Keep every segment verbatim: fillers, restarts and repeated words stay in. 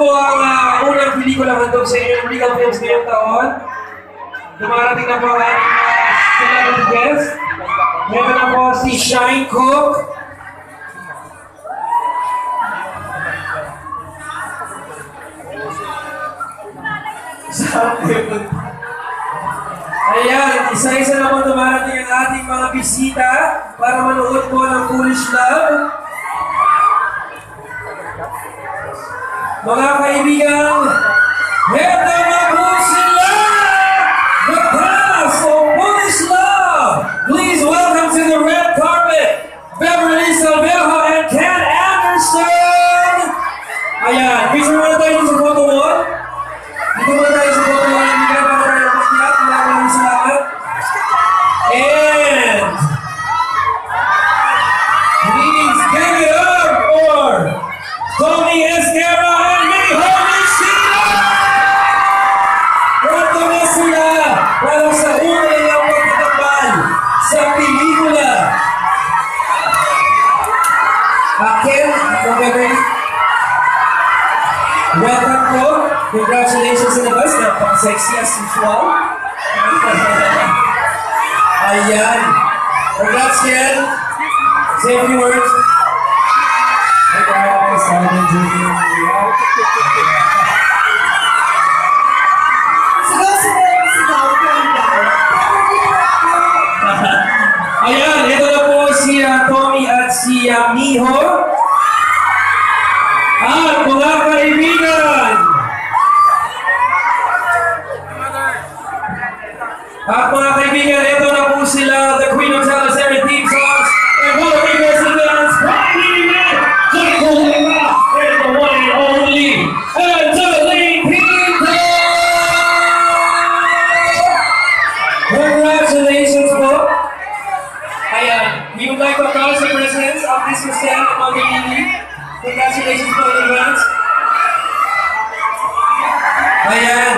po ang uh, unang pelikula handog sa inyo ng Regal Films ngayong taon. Dumarating na po ang ating mga celebrity guest. Meron na po si Shine Cook. Ayan, isa-isa na po dumarating ang ating mga bisita para manood po ng Foolish Love. Mga kaibigan, heto na po sila! The cast of Foolish Love! Please welcome to the red carpet, Beverly Salvejo and Ken Anderson! Ayan, picture muna tayo sa photo wall. Dito muna tayo sa photo wall. Hindi ka pa tayo makiyak. Maraming salamat. And please give it up for Tony Esguerra and Miho Nishida! Pronto na sila para sa una nilang pagtatakpan sa pelikula. Akin, okay, welcome po. Congratulations in advance. Napaka-sexy as usual. Ayan. Congrats, Ken. Say a few words. Hey guys, Simon Junior Sigaw, sigaw, sigaw. Ayan, ito na po si uh, Tommy at si uh, Miho. At mga kaibigan, At mga kaibigan, ito na po sila, the Queen of Teleserye theme songs, and all the people in dance, Pangilinan, Jacob Lima, and the one and only, Angeline Pinto! Congratulations po! Ayan, we would like to acknowledge the presence of Miz Rosel and Magdalene. Congratulations po in advance. Ayan.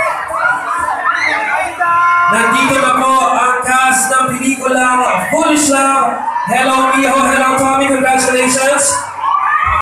Nandito na po ang cast ng pelikulang Foolish Love. Hello, Miho. Hello, Tommy. Congratulations.